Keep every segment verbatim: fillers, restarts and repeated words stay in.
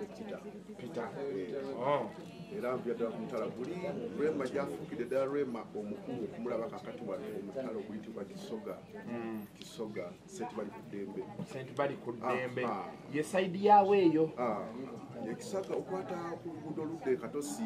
Peter Peter oh era mpya kumutala buli Rema jafukide da Rema omukulu kumulaba kakati wano omutalo kuyitibwa Kisoga Kisoga senti bali kudembe senti bali kudembe ye side yawe eyo ah ye Kisoga okwata ku luguudo ludde Katosi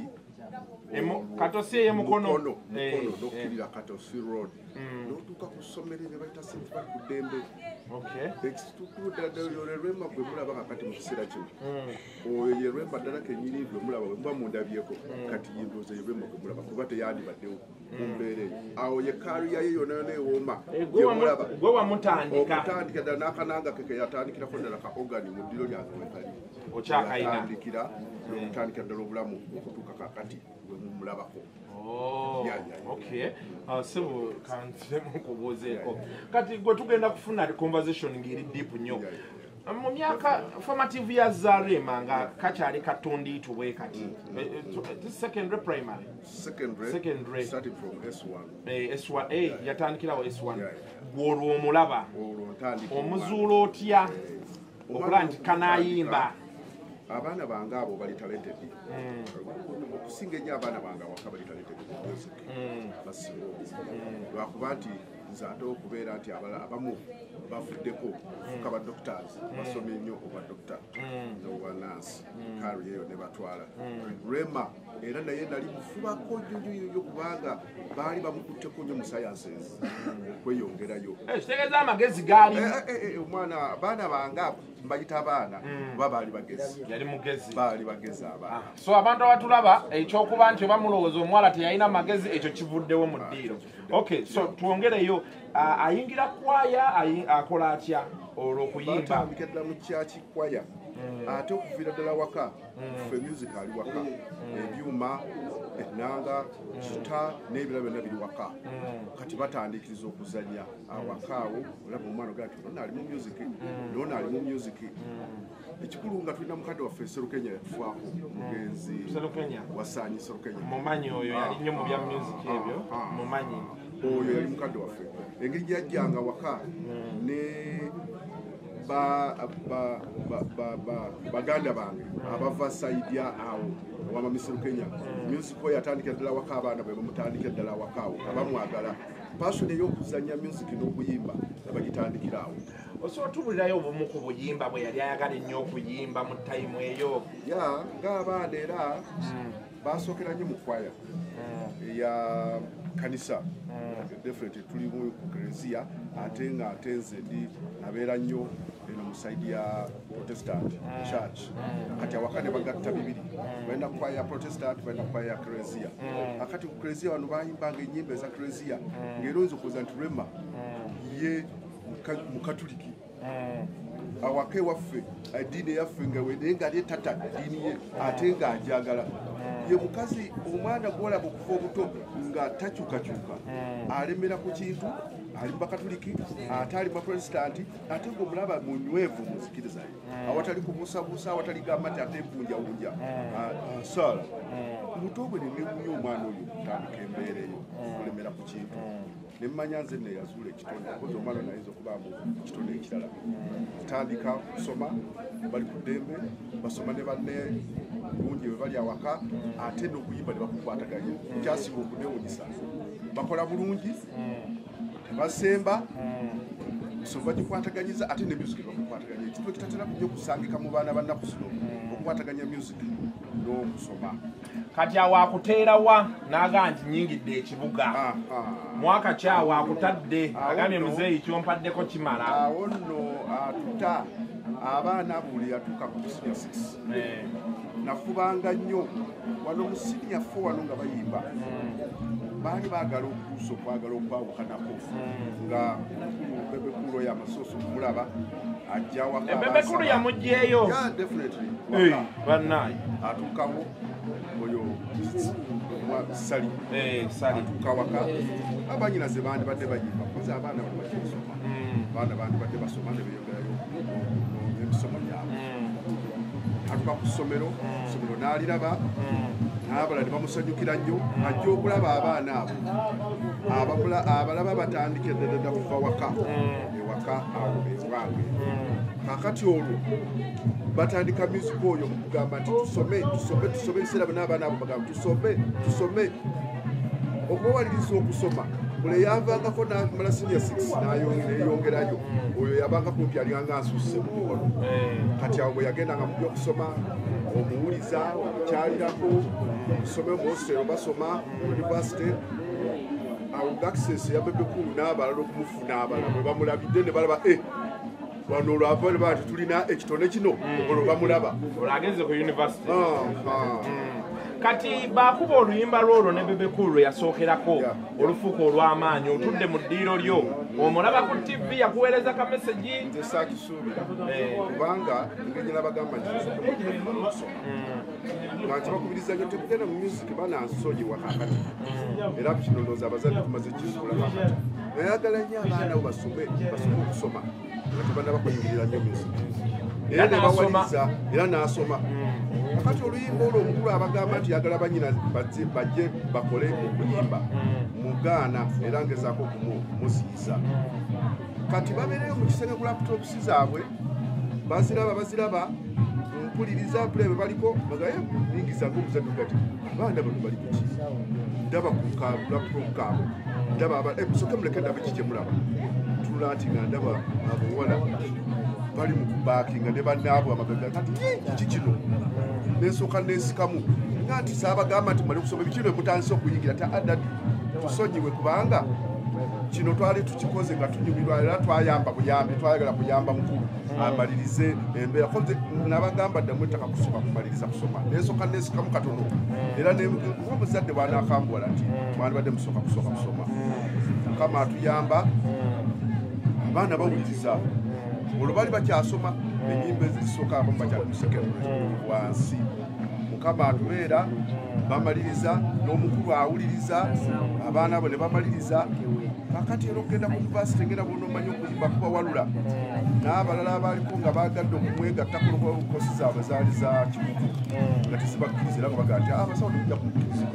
emo Katosi ye mukono mukono nokirira Katosi road notuka kusomera ne bayita senti bali kudembe okay exitukuda da yore Rema gwe mulaba kakati mu kisera kino oyo ye Rema dala kenyiri gwe mulaba bwe mundabyeko kati yindoze ye Rema gwe mulaba kuba teyandi baddewo mumbere awo ye kari yaye yona ne woma gwe mulaba gwe wa mutandika mutandika da nakananga keke yatandikira kondera ka organ mu dilo lya wekali ochakaina tandikira mutandika dalo bulamu okutuka kakati gwe mulabako oh yeah, yeah, yeah. Okay uh, so kanze mukubozeko kati gwe tugenda kufuna conversation ngiri deep nnyo yeah, yeah. mu myaka formative ya Rema nga kachali katondi tuwe kati this secondary primary secondary secondary starting from S one eh S one eh yatandikira wa S one gwo omulaba omuzulo otya okulanti kanayimba abana bange abo bali talented okusinga ennyo abaana bange awaka bali talented basibo lwakuba nti nze ate okubeera nti abamu bafuddeko fuka ba doctors basomye nnyo oba doctor nowa nurse kari eyo ne batwala Rema era naye nali mufubako nnyo kubanga baali bamukutteko nnyo mu sciences okweyongerayo kitegeeza amagezi gaali omwana abaana bange mbayita abaana kuba baali bagezi yali mugezi baali bagezi abaana so abantu abatulaba ekyokuba nti oba mulowooza omuwala teyalina magezi ekyo kivuddewo mu ddiiro okay so tuwongereyo ayingira kwaya akola atya olw'okuyimba batandika ddala mu kyaki kwaya ate okuviira ddala waka fe music ali waka ebyuma enanga kita n'ebirala byonna biri waka kati batandikiriza okuzanya awaka awo olaba omwana ogati nona ali mu music nona ali mu music ekikulu nga tulina mukadde waffe Serukenya yatufaako mugenzi wasaanyi Serukenya mumanyi oyo yali nnyo mu bya music ebyo mumanyi oyo yali mukadde waffe engeri gyajjanga waka ne baganda bange abava saidi awo wama Serukenya music oyo yatandika ddala waka abaana bwe bamutandika ddala waka awo abamwagala passion ey'okuzanya music n'okuyimba abagitandikira awo osobola tubulirayo obumu ku buyimba bwe yali ayagala ennyo okuyimba mu tayimu eyo ya ng'abaana era basookera nnyo mu kwaya eya kanisa definitely tuli mu eklezia ate nga ate nze ndi nabeera nnyo eno mu saidi ya Protestant church kati awaka ne bagatta bibiri balina kwaya ya Protestant balina kwaya ya eklezia akati ku eklezia wano bayimbanga ennyimba eza eklezia ng'era oyinza okuwuza nti Rema ye mukatuliki awaka ewaffe eddiini eyaffe nga naye nga ali tata eddiini ye ate ng'ajagala ye mukazi omwana gwolaba okuva obuto nga takyukakyuka alemera ku kintu ali bakatuliki ate ali baprotestanti ate ng'omulaba munywevu muzikiriza awatali kubuusabuusa awatali gamba nti ate bunjawunja sala muto bwe nemewunya omwana oyo kutandika embeera eyo olemera ku kintu nemmanya nze neyazuula ekitonde kozi omwana nayinza okuba mu kitonde ekirala tandika kusoma bali ku ddembe basoma ne banne bulungi bwe bali awaka ate n'okuyimba ne bakukwataganya kyasinga okunewunyisa bakola bulungi tebasemba kusoma bagikwataganyiza ate ne music bakukwataganya ekintu ekitatera nnyo kusangika mu baana bannaku zino okukwataganya music n'okusoma kati awo akuteerawa n'agaa nti nnyingidde ekibuga mwaka kyawo akutadde agambye muzeeyi ky'ompaddeko kimala awo nno atuta abaana buli yatuuka ku senior six nafubanga nnyo wano mu senior four wano nga bayimba baali baagala okutuusa okwagala okwawukanako nga bebekulu oyo amasooso okumulaba ajja waka bebekulu yamugjeeyo bannaayi atuukawo oyo sali atuuka waka abanyinaze bandibadde bayimba kozi abaana bali bakisoma abaana bandibadde basoma ne beyongerayo emisomo gyabwe atuuka ku ssomero ssomero n'aliraba n'abalala ne bamusanyukira nnyo ajja okulaba abaana abo abalaba batandika eddadada kuva waka ewaka awo ewange kakati olwo batandika music oyo mukugamba nti tusome tusome tusome ebiseera n'abaana abo bagamba tusome tusome okwewaliriza okusoma bule yavangako namala senior six nayongerayo oyo yabanga kumpi alinganga asusse mu mukono kati awo bwe yagendanga mu byokusoma omuwuliza omukyalirako osome mu hostel basoma mu university awo access ya Bebekulu n'abalala okumufuna abalala bwe bamulabidde ne balaba e wano olwava bati tulina ekitone kino olwo bamulaba olageze ku university kati bakuba oluyimba lwolwo ne Bebekulu yasookerako olufuuko olw'amaanyi otudde mu ddiiro lyo omulaba ku T V yakuweereza ka message nze saakisuubira kubanga ngeri nabagamba nti okusoma nga nkibakubiriza nyo tekugenda mu music banansonyiwa kakati era kino ndowooza abazadde tumaze kizuula kakati nayagala nnyo abaana bo basome basome okusoma nga tebannaba kuyingirira nnyo music era nebawaliza era n'asoma kakati oluyimba olwo omukulu abagamba nti yagala banyina bajje bakole okuyimba mugaana era ngezaako okumuziyiza kati babeereyo mu kisenge ku laputopusi zaabwe baziraba baziraba mpuliriza mpule bwe baliko bagaye ningiza ng'omuzadde gati abaana bano bali kuki ndaba ku laputopu kaabwe ndaba musoke muleke ndabe kije mulaba tulula nti nga ndaba abawala bali mu kubaakinga ne bannaabwe amagaga kati kiki kino nesooka nesikamu nga nti saabagamba nti mali kusoma ebikino emutandise okuyingira ta adadi tusonyiwe kubanga kino twali tukikoze nga tunyumirwa era twayamba buyambi twayagala kuyamba mukulu amalirize embeera konze nabagamba ddamu ettaka kusoma kumaliriza kusoma nesooka nesikamu katono era omuzadde bwanakambuwala nti mwandibadde musooka kusooka kusoma mukama atuyamba abaana bawuliriza olwo bali bakyasoma enyimba ezisooka abamu bakyali musekero wansi mukama atubeera bamaliriza n'omukulu awuliriza abaana abo ne bamaliriza kakati era okugenda ku yunivasite ngenda bona omanyi okuyimba kubawalula n'abalala abaliko nga bagadde okumwegattako kosi zaabwe zaali za kikuku nga tezibakkiriza era nga bagaa nti abasawo tujja kumukkirizibwa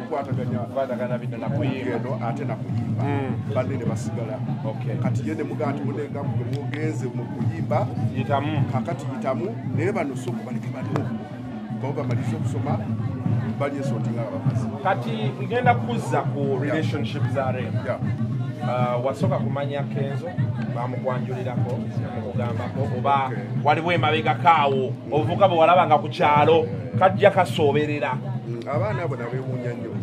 okukwataganyagendo ate nakuyimba banne ne basigala kati ye ne mugaa nti munenga mwogenze mu kuyimba kakati yitamu naye bano sooka baleke bano babo bamaliriza okusoma bali esootinga abakazi kati igenda kuzza ku relationship za Rema Uh, wasooka kumanya Kenzo bamukwanjulirako mukugambako oba waliwo emabegakaawo obuvuka bwe walabanga ku kyalo kajja kasooberera abaana abo nabeewuunya nnyo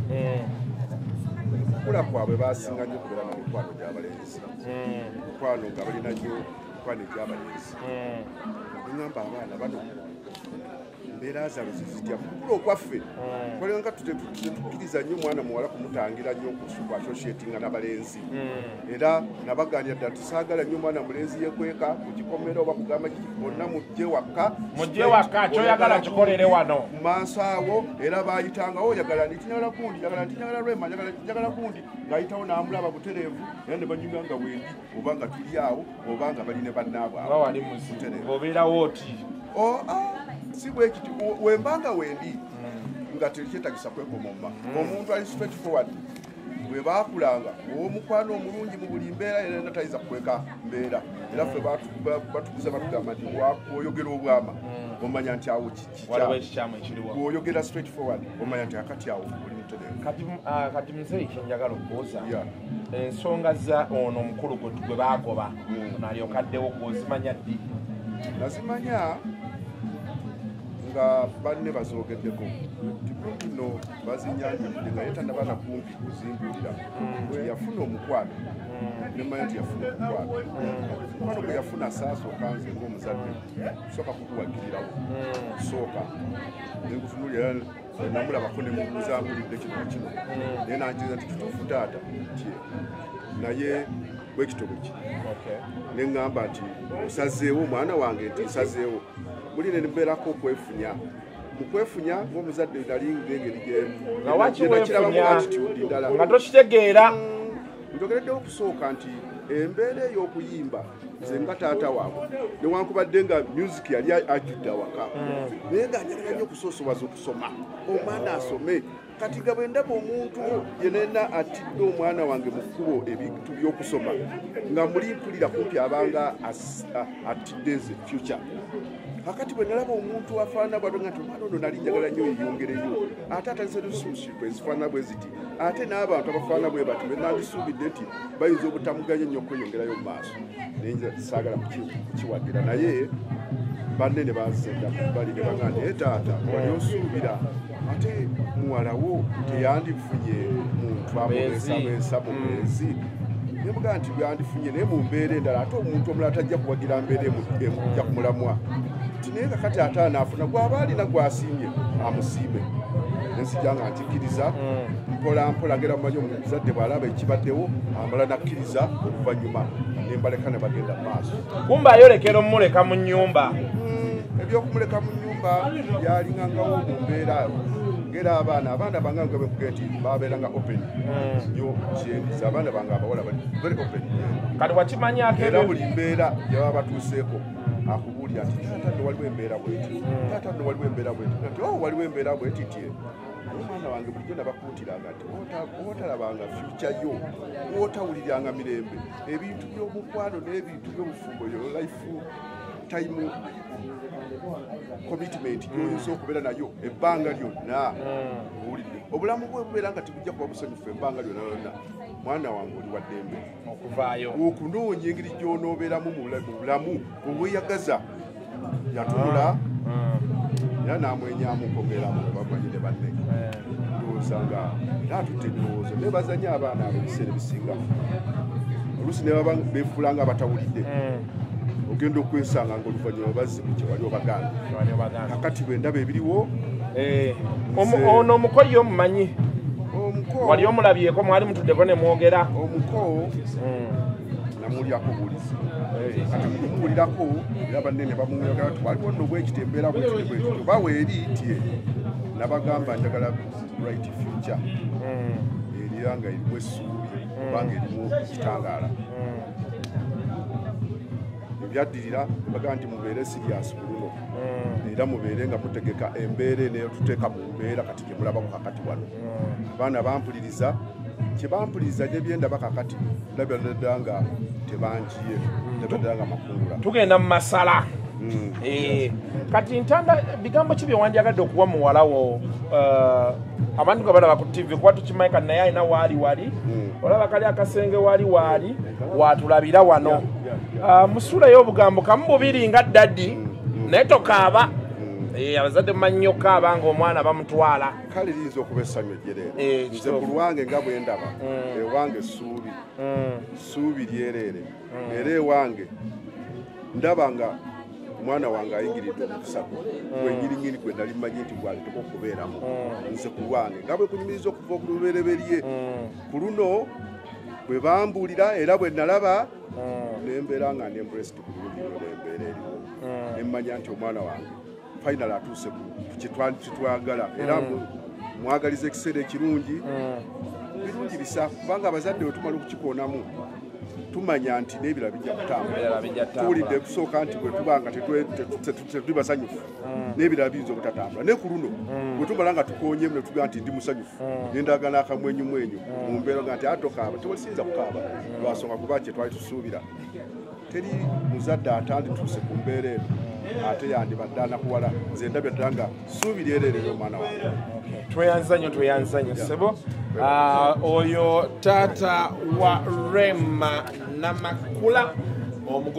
okukula kwabwe basinga nnyo kubeera na mikwano gy'abalenzi mikwano nga balina nnyo mikwano egy'abalenzi eŋŋamba abaana bano embeera zaabwe zizitya mukukula okwaffe twalanga tetukkiriza nnyo omwana muwala kumutangira nnyo kwasosietinga n'abalenzi era nabaganira ddala tusaagala nnyo omwana mulenzi yekweka ku kikomera oba kugamba bonna mujje wakka mujje wakka kyoyagala kikolere wano mu maaso awo era baayitangawo oyagala nti tinyagala kundi yagala nti tinyagala Rema njagala kundi ng'ayitawo n'amulaba butereevu era ne banyumya nga wendi oba nga tuli awo oba nga bali ne bannaabwe aba wali mutereevu obeerawo oti si bwe kiti wembanga wendi nga tekyetagisa kwekomomba omuntu ali straight forward bwe baakulanga omukwano omulungi mu buli mbeera era natayiza kukweka mbeera era ffe batukuza batugamba nti oyogera obwama omanya nti awo oyogera straight forward omanya nti akati awo oli mutereevu kati muzeeyi kyenjagala okubuuza ensonga za ono omukulu gwe baagoba nalyokaddewo gwozimanya ddi nazimanya nga banne bazoogeddeko tibino bazinyanjulidde nga yetanabana kumpi kuzimbulira yafuna omukwano nemanya nti yafuna omukwano omukwano gwe yafuna saasooka nze ng'omuzadde kusooka kukuwagirirawo kusooka nenkutunulira namulabako nemuzambulidde kino kino naye nanjiriza nti kituufu taata kye naye bwekitobe ki neŋŋamba nti osazeewo omwana wange nti nsazeewo muli ne mbeerako okwefunya mu kwefunya ng'omuzadde nali ng'engeri gyemukirabako nga tokitegeera njogereddewo okusooka nti embeera ey'okuyimba nze nga taata waabwe newankubadde nga music yali ajjudde awaka naye ng'anyalaga nnyo okusoosowaza okusoma omwana asome kati nga bwe ndaba omuntu yenena atidde omwana wange mu kkubo ebintu by'okusoma nga muli mpulira kumpi abanga atidde nze future akati bwe nalaba omuntu afaanana bw'ato nga tomwana ono nali njagala nnyo yeyongereyo ate atandise lusuusiku ezifaanana bwe ziti ate n'abantu abafaanana bwe bati be nandisuubidde nti bayinza obutamuganya nnyo okweyongerayo mu maaso naye nze saagala kukiwagira naye banne ne banzenda bali ne baŋŋamba naye taata wali osuubira ate muwalawo teyandifunye muntu amubeesabeesa mu mwezi nemugaa nti byandifunye naye mu mbeera endala ate omuntu omulala tajja kuwagira mbeera emujja kumulamwa nti naye kakati ate anaafuna gw'aba alina gw'asiimye amusiime nensijja nga nkikkiriza mpola mpola ngera mumanyi omuzadde bw'alaba ekibaddewo amala nakkiriza oluvannyuma nembaleka ne bagenda mu maaso kumba ayolekera omuleka mu nnyumba ebyokumuleka mu nnyumba byalingangawo mu mbeera ngera abaana abaana bange nga bekuge nti babeeranga open nnyo kyendiza abaana bange abawala bali very open kati wakimanyako era buli mbeera gyaba batuuseeko akubuulira nti taata nno waliwo embeera bweti taata nno waliwo embeera bweti nti o waliwo embeera bweti tye omwana wange bulijjo nabakuutiranga nti ootalabanga fyuca yo wootawuliryanga mirembe ebintu by'omukwano n'ebintu by'obufumbo yo life time commitment yoyinza okubeera nayo ebbanga lyonna owulidde obulamu bwe bubeera nga tebujja kuba busanyufu ebbanga lyonna lyonna mwana wange oli wa ddembe okuvaayo okunoonya engeri gy'onoobeeramu mu bulamu obweyagaza yatunula era n'amwenyamu nkogeeramu bamanyire banne ndowooza nga era atutte ebirowoozo nebazanya abaana abo ebiseera ebisinga oluusi ne baba beefuula nga abatawulidde ogenda okwesanga nga oluvannyuma bazzibu kye wali obaganda kakati bwe ndaba ebiriwo ono omukoyo omumanyi wali omulabyeko mwali mutuddeko ne mwogera omuko namulyako bulizi kati kumuwulirako era banne ne bamuyogera ti waliwo nno bwekiti embeera bwekitibwekityo bawe eri tye nabagamba njagala bright future erira nga erimu essuubi kubanga erimu kitangaala ebyaddirira bagaa nti mubeere sirias buluno era mubeere nga mutegeka embeera eneyo tuteeka mu mbeera kati gye mulabako kakati wano abaana bampuliriza kye bampuliriza gyebyendaba kakati ndabira ddala nga tebanjiye ndabira ddala nga makungula tugenda mu masala kati ntanda bigambo ki byewandyagadde okuwa muwalawo abantu nga balaba ku tivi kuba tukimaika naye alina waali wali olaba kali akasenge waali waali watulabira wano musula y'obugambo kamu bubiri nga ddaddi naye tokaaba abazadde mumanyi nnyo kaaba nga omwana bamutwala kale liyinza okuba essanyu ejjereere nze ku lwange nga bwe ndaba ewange essuubi ssuubi lyereere era ewange ndaba nga omwana wange ayingiridde omukisa gwe nyirinyiri gwe nali mmanyi nti gwaliteka okubeeramu nze ku lwange nga bwe kunyumiriza okuva ku lubereberye ku luno bwe bambuulira era bwe nalaba nembeera nga nembrest ku bulungi nembeera eriwo nemmanya nti omwana wange final atuuse kitwagala era mwagaliza ekiseera ekirungi birungi bisa kubanga abazadde bwe tumala okukikoonamu tumanya nti n'ebira bijja kutambula tuwulidde kusooka nti bwe tubanga tetuli basanyufu n'ebirala biyinza obutatambula naye ku luno bwe tumala nga tukoonyemu ne tugaa nti ndi musanyufu nendaga n'akamwenyumwenyu mu mbeera nga nti atokaaba tewalisinza kukaaba lwasonga kuba kye twali tusuubira teri muzadde atandituuse ku mbeera eno ate yandibadde anakuwala nze ndabya ddala nga suubiri ererera omwana wange tweyanza nnyo tweyanza nnyo ssebo oyo taata wa Rema Namakula.